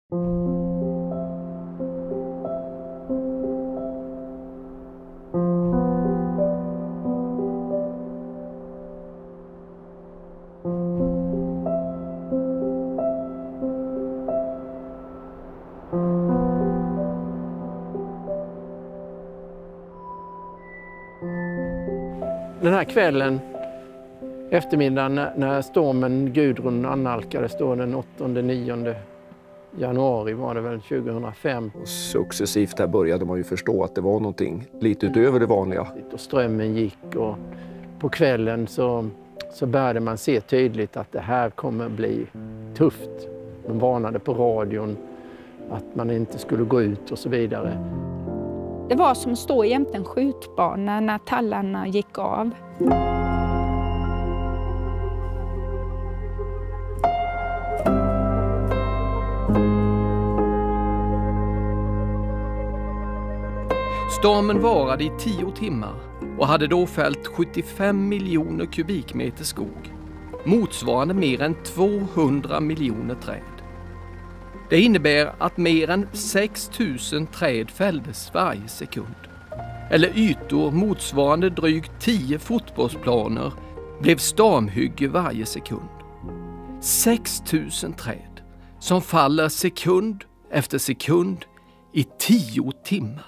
Den här kvällen, eftermiddagen, när stormen Gudrun annalkades då den 8-9 januari var det väl 2005. Och successivt där började man ju förstå att det var någonting lite utöver det vanliga. Och strömmen gick och på kvällen så började man se tydligt att det här kommer bli tufft. De varnade på radion att man inte skulle gå ut och så vidare. Det var som att stå jämte en skjutbana när tallarna gick av. Stormen varade i 10 timmar och hade då fällt 75 miljoner kubikmeter skog, motsvarande mer än 200 miljoner träd. Det innebär att mer än 6 000 träd fälldes varje sekund. Eller ytor motsvarande drygt 10 fotbollsplaner blev stormhygge varje sekund. 6 000 träd som faller sekund efter sekund i 10 timmar.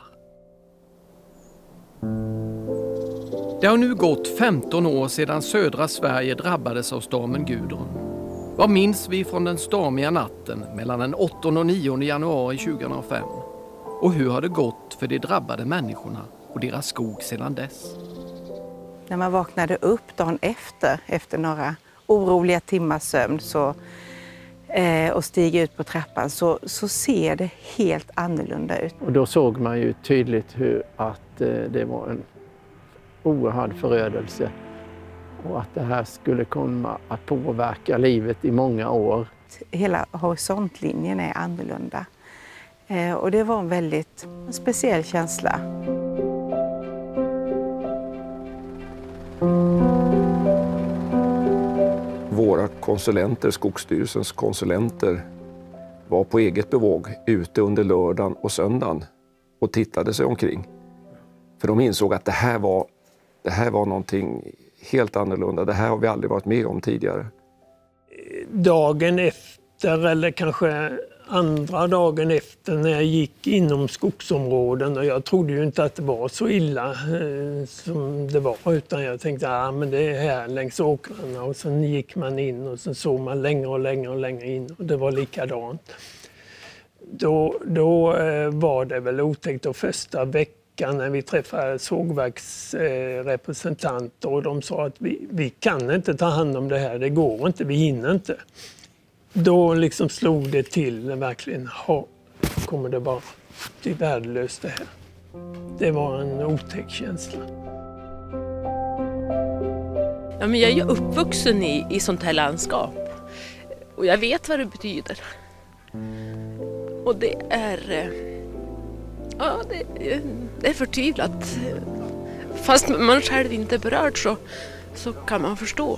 Det har nu gått 15 år sedan södra Sverige drabbades av stormen Gudrun. Vad minns vi från den stormiga natten mellan den 8 och 9 januari 2005? Och hur har det gått för de drabbade människorna och deras skog sedan dess? När man vaknade upp dagen efter några oroliga timmars sömn och stiger ut på trappan så ser det helt annorlunda ut. Och då såg man ju tydligt att det var en oerhörd förödelse och att det här skulle komma att påverka livet i många år. Hela horisontlinjen är annorlunda och det var en väldigt speciell känsla. Våra konsulenter, Skogsstyrelsens konsulenter, var på eget bevåg ute under lördagen och söndagen och tittade sig omkring. För de insåg att det här var någonting helt annorlunda. Det här har vi aldrig varit med om tidigare. Dagen efter, eller kanske andra dagen efter, när jag gick inom skogsområden, och jag trodde ju inte att det var så illa som det var, utan jag tänkte men det är här längs åkrarna, och sen gick man in och sen såg man längre och längre in och det var likadant. Då var det väl otäckt, och första veckan när vi träffade sågverksrepresentanter och de sa att vi kan inte ta hand om det här, det går inte, vi hinner inte. Då liksom slog det till verkligen, kommer det bara bli värdelöst det här. Det var en otäck känsla. Ja, men jag är ju uppvuxen i sånt här landskap och jag vet vad det betyder. Och det är det är förtvivlat. Fast man själv inte är berörd så kan man förstå.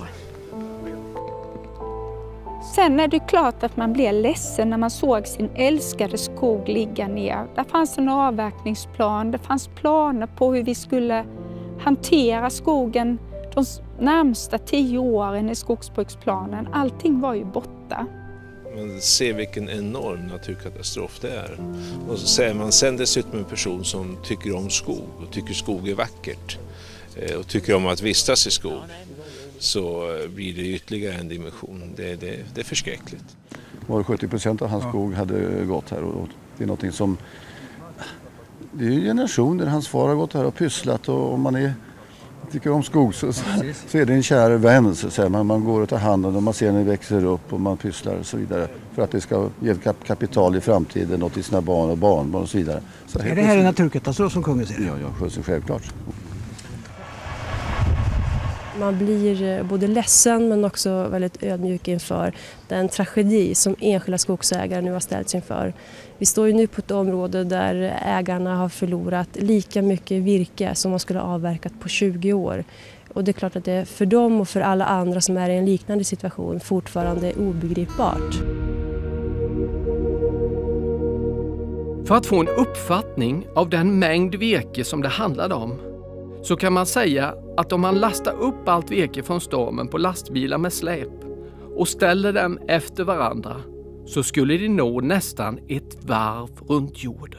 Sen är det klart att man blev ledsen när man såg sin älskade skog ligga ner. Där fanns en avverkningsplan, det fanns planer på hur vi skulle hantera skogen de närmsta 10 åren i skogsbruksplanen. Allting var ju borta. Man ser vilken enorm naturkatastrof det är. Och så säger man sen dessutom en person som tycker om skog och tycker skog är vackert och tycker om att vistas i skog, så blir det ytterligare en dimension. Det är förskräckligt. Var 70% av hans skog hade gått här, och det är någonting som, det är ju generationer. Hans far har gått här och pysslat, och om man tycker om skog så är det en kär vän. Så man går och tar hand om det, man ser när det växer upp och man pysslar och så vidare. För att det ska ge kapital i framtiden och till sina barn och barnbarn och så vidare. Så är det här en naturkatastrof som kungen säger? Ja, självklart. Man blir både ledsen men också väldigt ödmjuk inför den tragedi som enskilda skogsägare nu har ställts inför. Vi står ju nu på ett område där ägarna har förlorat lika mycket virke som man skulle ha avverkat på 20 år. Och det är klart att det för dem och för alla andra som är i en liknande situation fortfarande är obegripbart. För att få en uppfattning av den mängd virke som det handlade om så kan man säga att om man lastar upp allt virke från stormen på lastbilar med släp och ställer dem efter varandra så skulle de nå nästan ett varv runt jorden.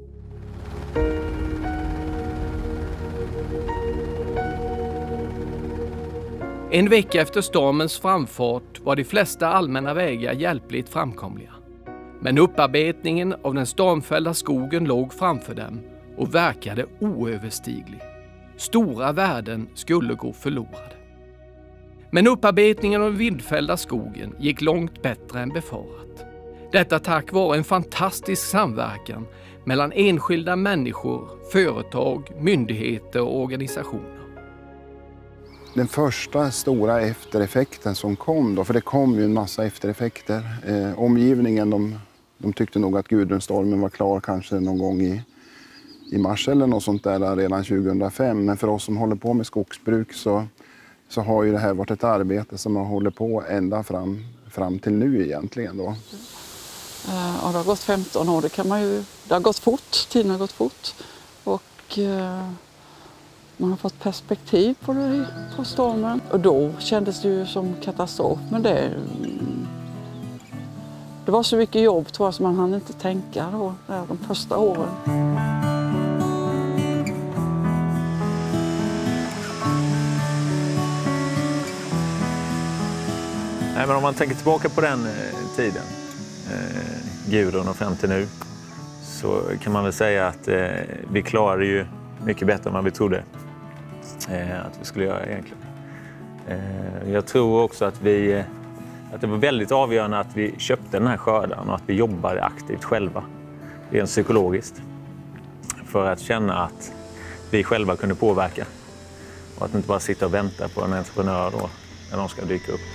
En vecka efter stormens framfart var de flesta allmänna vägar hjälpligt framkomliga. Men upparbetningen av den stormfällda skogen låg framför dem och verkade oöverstiglig. Stora värden skulle gå förlorade. Men upparbetningen av den vindfällda skogen gick långt bättre än befarat. Detta tack vare en fantastisk samverkan mellan enskilda människor, företag, myndigheter och organisationer. Den första stora eftereffekten som kom då, för det kom ju en massa eftereffekter. Omgivningen, de tyckte nog att Gudrunstormen var klar kanske någon gång i mars eller något sånt där redan 2005. Men för oss som håller på med skogsbruk så har ju det här varit ett arbete som har hållit på ända fram till nu egentligen då. Ja, det har gått 15 år, det har gått fort, tiden har gått fort. Och man har fått perspektiv på stormen. Och då kändes det ju som katastrof, men det var så mycket jobb tror jag som man hann inte tänka då, de första åren. Nej, men om man tänker tillbaka på den tiden, Gudrun och fram till nu, så kan man väl säga att vi klarade ju mycket bättre än vad vi trodde att vi skulle göra egentligen. Jag tror också att det var väldigt avgörande att vi köpte den här skörden och att vi jobbade aktivt själva, rent psykologiskt, för att känna att vi själva kunde påverka och att inte bara sitta och vänta på en entreprenör då, när de ska dyka upp.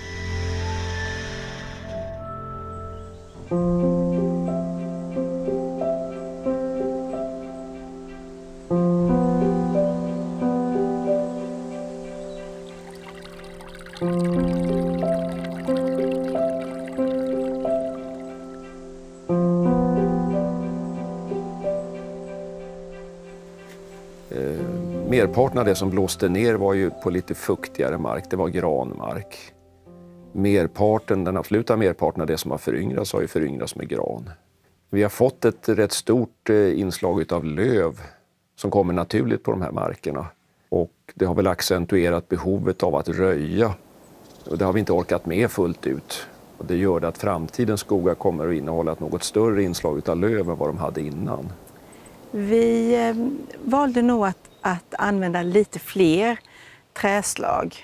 Merparten av det som blåste ner var ju på lite fuktigare mark, det var granmark. Den absoluta merparten av det som har föryngrats har ju föryngrats med gran. Vi har fått ett rätt stort inslag av löv som kommer naturligt på de här markerna. Och det har väl accentuerat behovet av att röja. Och det har vi inte orkat med fullt ut. Och det gör att framtidens skogar kommer att innehålla ett något större inslag av löv än vad de hade innan. Vi valde nog att använda lite fler träslag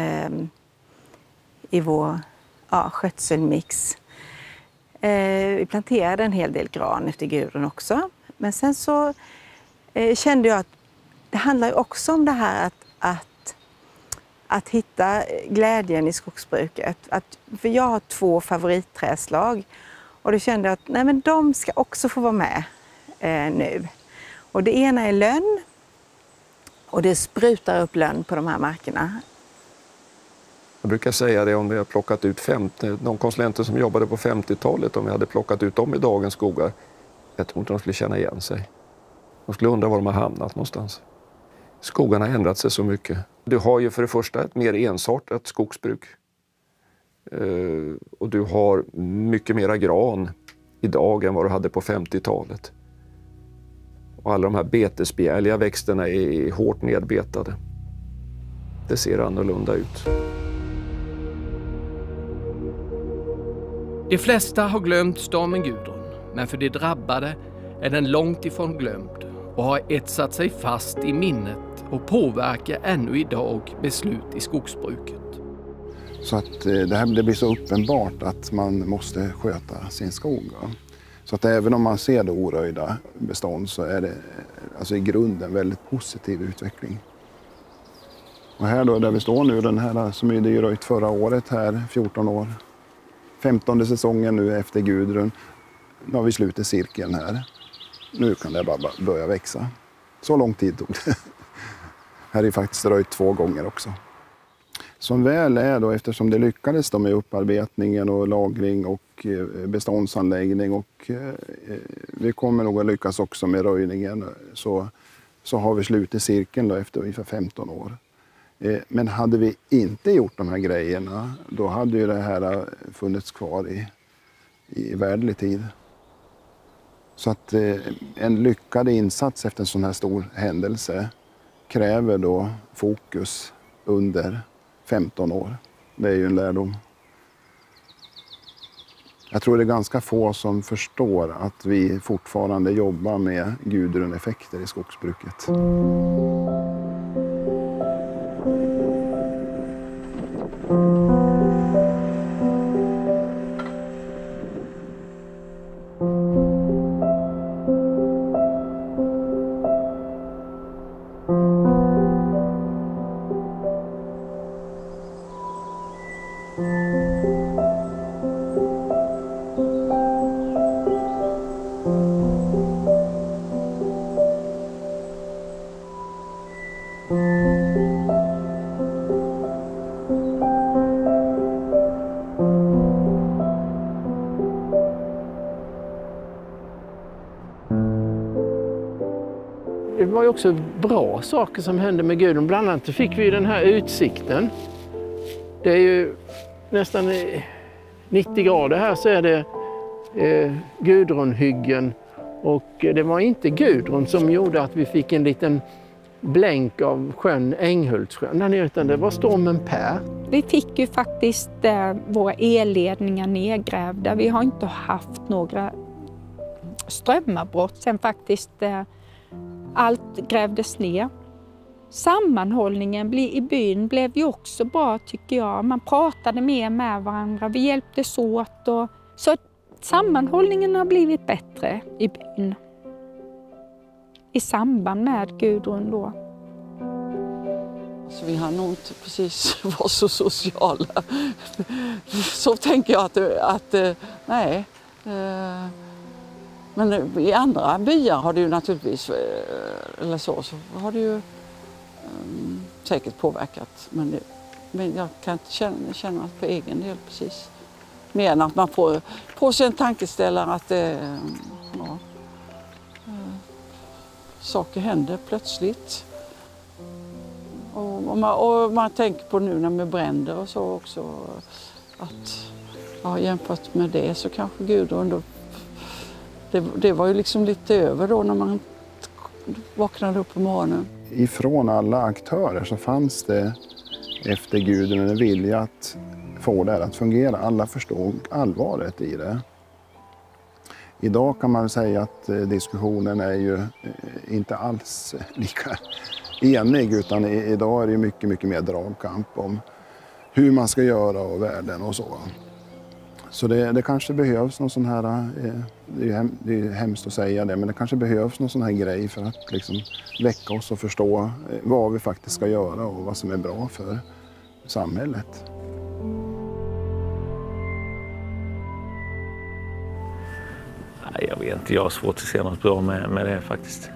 i vår skötselmix. Vi planterade en hel del gran efter Gudrun också. Men sen så kände jag att det handlar ju också om det här att hitta glädjen i skogsbruket. För jag har 2 favoritträslag och då kände jag att nej, men de ska också få vara med nu. Och det ena är lönn och det sprutar upp lönn på de här markerna. Jag brukar säga det om vi har plockat ut de konsulenter som jobbade på 50-talet, om vi hade plockat ut dem i dagens skogar. Jag tror inte de skulle känna igen sig. De skulle undra var de har hamnat någonstans. Skogarna har ändrat sig så mycket. Du har ju för det första ett mer ensartat skogsbruk. Och du har mycket mera gran idag än vad du hade på 50-talet. Och alla de här betesbegärliga växterna är hårt nedbetade. Det ser annorlunda ut. De flesta har glömt stormen Gudrun, men för de drabbade är den långt ifrån glömd och har etsat sig fast i minnet och påverkar ännu idag beslut i skogsbruket. Så att det blir så uppenbart att man måste sköta sin skog. Så att även om man ser det oröjda bestånd så är det alltså i grunden väldigt positiv utveckling. Och här då där vi står nu, den här som är röjt förra året här, 14 år. 15:e säsongen nu efter Gudrun. Nu har vi slutit cirkeln här. Nu kan det bara börja växa. Så lång tid tog det. Här är faktiskt röjt 2 gånger också. Som väl är då, eftersom det lyckades då med upparbetningen och lagring och beståndsanläggning och vi kommer nog att lyckas också med röjningen, så har vi slutit cirkeln då efter ungefär 15 år. Men hade vi inte gjort de här grejerna, då hade ju det här funnits kvar i värdlig tid. Så att en lyckad insats efter en sån här stor händelse kräver då fokus under 15 år. Det är ju en lärdom. Jag tror det är ganska få som förstår att vi fortfarande jobbar med Gudrun-effekter i skogsbruket. Det var ju också bra saker som hände med Gudrun. Bland annat fick vi den här utsikten. Det är ju nästan 90 grader här, så är det Gudrunhyggen. Och det var inte Gudrun som gjorde att vi fick en liten blänk av sjön Änghultssjön, utan det var stormen Per. Vi fick ju faktiskt våra elledningar nedgrävda. Vi har inte haft några strömavbrott sen faktiskt allt grävdes ner. Sammanhållningen i byn blev ju också bra, tycker jag. Man pratade mer med varandra, vi hjälptes åt. Så sammanhållningen har blivit bättre i byn. I samband med Gudrun då. Så vi har nog inte precis varit så sociala. Så tänker jag att nej. Men i andra byar har det ju naturligtvis, eller så har det ju säkert påverkat. Men jag kan inte känna att på egen del precis. Mer än att man får på sig en tankeställare att saker händer plötsligt. Och man tänker på nu när man bränder och så också att jämfört med det så kanske Gudrun då, det var ju liksom lite över då när man vaknade upp på morgonen. Ifrån alla aktörer så fanns det efter Gudrun en vilja att få det här att fungera. Alla förstod allvaret i det. Idag kan man säga att diskussionen är ju inte alls lika enig, utan idag är det mycket, mycket mer dragkamp om hur man ska göra och värden och så. Så det kanske behövs någon sån här, det är hemskt att säga det, men det kanske behövs någon sån här grej för att liksom väcka oss och förstå vad vi faktiskt ska göra och vad som är bra för samhället. Jag vet inte, jag har svårt att se något bra med det faktiskt.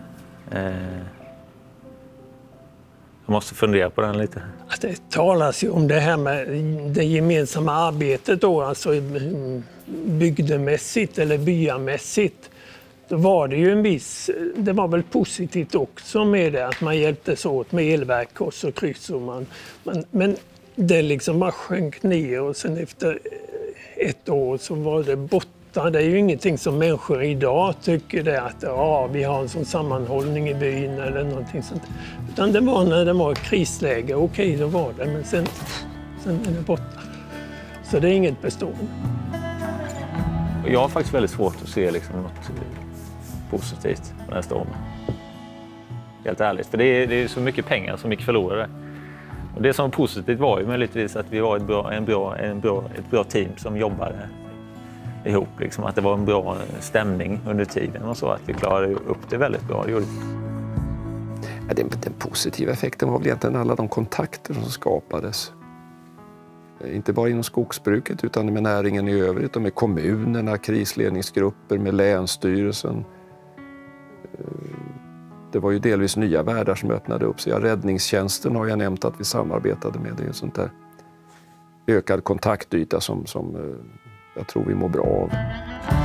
Jag måste fundera på den lite. Det talas ju om det här med det gemensamma arbetet då, alltså bygdemässigt eller byamässigt. Då var det ju det var väl positivt också med det, att man hjälptes åt med elverk, kors och kryss. Och men det liksom bara sjönk ner och sen efter ett år så var det borta. Det är ju ingenting som människor idag tycker det att vi har en sån sammanhållning i byn eller någonting sånt. Utan det var när det var krisläge, okej, då var det, men sen är det borta. Så det är inget bestående. Jag har faktiskt väldigt svårt att se liksom något positivt med den här stormen. Helt ärligt, för det är så mycket pengar som gick förlorade. Och det som var positivt var ju möjligtvis att vi var ett bra team som jobbade ihop, liksom, att det var en bra stämning under tiden och så, att vi klarade upp det väldigt bra. Den positiva effekten var väl egentligen alla de kontakter som skapades. Inte bara inom skogsbruket utan med näringen i övrigt och med kommunerna, krisledningsgrupper, med länsstyrelsen. Det var ju delvis nya världar som öppnade upp sig. Räddningstjänsten har jag nämnt att vi samarbetade med. Det är ju sånt där ökad kontaktyta som jag tror vi mår bra av.